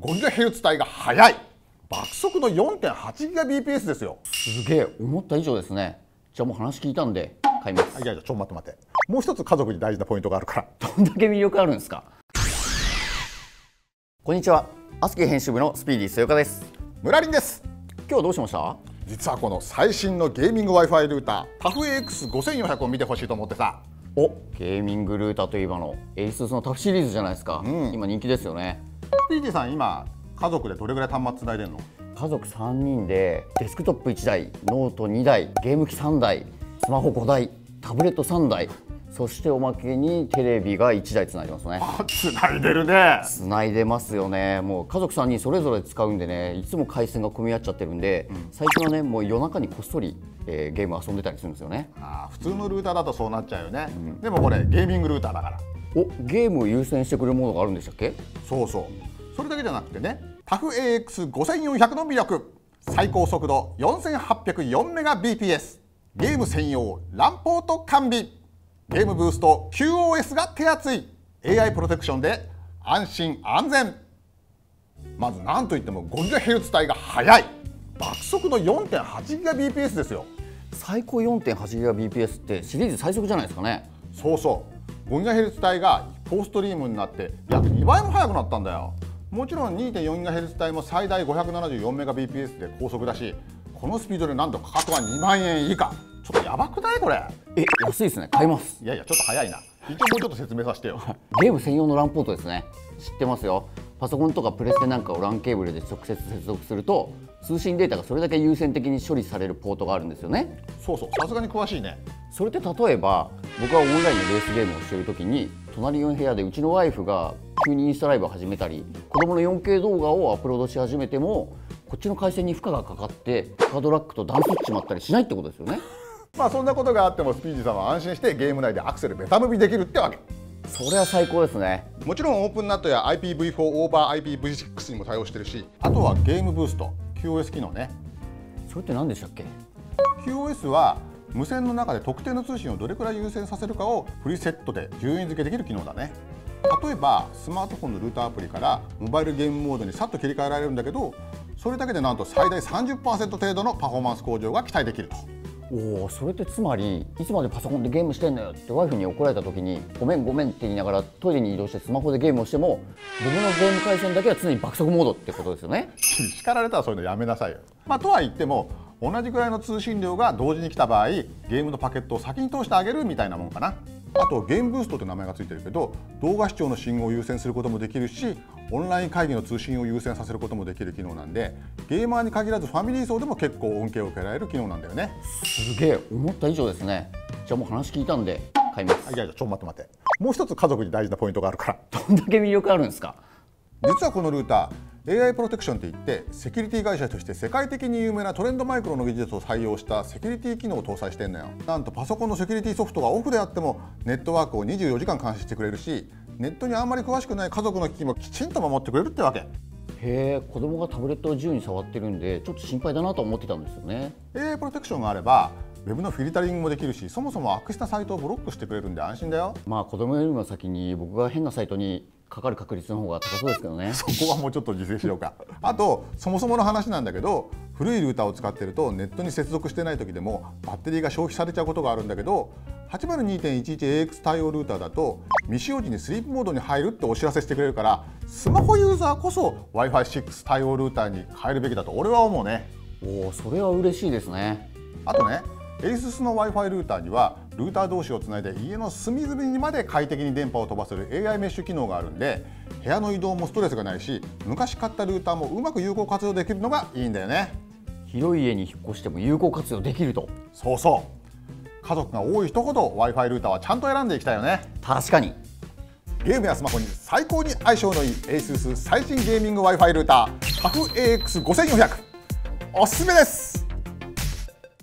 50Hz 帯が速い爆速の 4.8GBps ですよ。 すげえ、思った以上ですね。じゃあもう話聞いたんで買います。 いやいや、ちょっと待って。もう一つ家族に大事なポイントがあるから。 どんだけ魅力あるんですか。こんにちは、アスキー編集部のスピーディー末岡です。 村林です。 今日はどうしました？ 実はこの最新のゲーミング Wi-Fi ルーター TUF-AX5400 を見てほしいと思ってさ。 お、ゲーミングルーターといえばの ASUS の TUF シリーズじゃないですか、今人気ですよね。 スピーディーさん、今家族でどれぐらい端末つないでんの？ 家族3人でデスクトップ1台、ノート2台、ゲーム機3台、スマホ5台、タブレット3台、そしておまけにテレビが1台つないでますね。 つないでるね。 つないでますよね。もう家族3人それぞれ使うんでね、いつも回線が混み合っちゃってるんで、最近はね、もう夜中にこっそり、ゲーム遊んでたりするんですよね。 普通のルーターだとそうなっちゃうよね、でもこれゲーミングルーターだから。 お、ゲームを優先してくれるものがあるんでしたっけ？ そうそう、それだけじゃなくてね、TUF-AX5400 の魅力、最高速度 4804Mbps、 ゲーム専用 LAN ポート完備、ゲームブースト QoS が手厚い、 AI プロテクションで安心安全。まず何といっても 50Hz 帯が速い爆速の 4.8GBps ですよ。 最高 4.8GBps ってシリーズ最速じゃないですかね。 そうそう、5GHz 帯が4ストリームになって約2倍も速くなったんだよ。もちろん 2.4GHz 帯も最大 574Mbps で高速だし、このスピードでなんと価格は2万円以下。ちょっとやばくないこれ？ 安いですね。買います。 いやいや、ちょっと早いな。一応もうちょっと説明させてよ。 ゲーム専用の LAN ポートですね。知ってますよ。パソコンとかプレステなんかを LAN ケーブルで直接接続すると通信データがそれだけ優先的に処理されるポートがあるんですよね。 そうそう、さすがに詳しいね。 それって例えば僕はオンラインでレースゲームをしているときに隣の部屋でうちのワイフが急にインスタライブを始めたり子供の 4K 動画をアップロードし始めてもこっちの回線に負荷がかかってハードラックと断スイッチまったりしないってことですよね。 まあそんなことがあってもスピーディーさんは安心してゲーム内でアクセルベタ踏みできるってわけ。 それは最高ですね。 もちろんオープンナットや IPv4 オーバー IPv6 にも対応してるし、あとはゲームブースト QoS 機能ね。それって何でしたっけ？ QoS は無線の中で特定の通信をどれくらい優先させるかをプリセットで順位付けできる機能だね。例えばスマートフォンのルーターアプリからモバイルゲームモードにさっと切り替えられるんだけど、それだけでなんと最大 30% 程度のパフォーマンス向上が期待できると。 おお、それってつまりいつまでパソコンでゲームしてんのよってワイフに怒られた時にごめんごめんって言いながらトイレに移動してスマホでゲームをしても僕のゲーム回線だけは常に爆速モードってことですよね。 叱られたらそういうのやめなさいよ。とは言っても同じくらいの通信量が同時に来た場合ゲームのパケットを先に通してあげるみたいなもんかな。あとゲームブーストって名前がついてるけど動画視聴の信号を優先することもできるしオンライン会議の通信を優先させることもできる機能なんでゲーマーに限らずファミリー層でも結構恩恵を受けられる機能なんだよね。 すげえ、思った以上ですね。じゃあもう話聞いたんで買います。 いやいや、ちょっと待って。もう一つ家族に大事なポイントがあるから。 どんだけ魅力あるんですか。 実はこのルーター AI プロテクションっていってセキュリティ会社として世界的に有名なトレンドマイクロの技術を採用したセキュリティ機能を搭載してんのよ。なんとパソコンのセキュリティソフトがオフであってもネットワークを24時間監視してくれるし、ネットにあんまり詳しくない家族の機器もきちんと守ってくれるってわけ。 へえ、子供がタブレットを自由に触ってるんでちょっと心配だなと思ってたんですよね。 AI プロテクションがあればウェブのフィルタリングもできるし、そもそも悪質なサイトをブロックしてくれるんで安心だよ。 まあ子供よりも先に僕が変なサイトにかかる確率の方が高そうですけどね。 そこはもうちょっと自制しようか。あとそもそもの話なんだけど、古いルーターを使ってるとネットに接続してない時でもバッテリーが消費されちゃうことがあるんだけど、 802.11ax 対応ルーターだと未使用時にスリープモードに入るってお知らせしてくれるから、スマホユーザーこそ Wi-Fi6 対応ルーターに変えるべきだと俺は思うね。 おお、それは嬉しいですね。 あとね、ASUS の Wi-Fi ルーターにはルーター同士をつないで家の隅々にまで快適に電波を飛ばせる AI メッシュ機能があるんで、部屋の移動もストレスがないし、昔買ったルーターもうまく有効活用できるのがいいんだよね。 広い家に引っ越しても有効活用できると。 そうそう、家族が多い人ほど Wi-Fi ルーターはちゃんと選んでいきたいよね。 確かに。 ゲームやスマホに最高に相性のいい ASUS 最新ゲーミング Wi-Fi ルーター TUF-AX5400 おすすめです。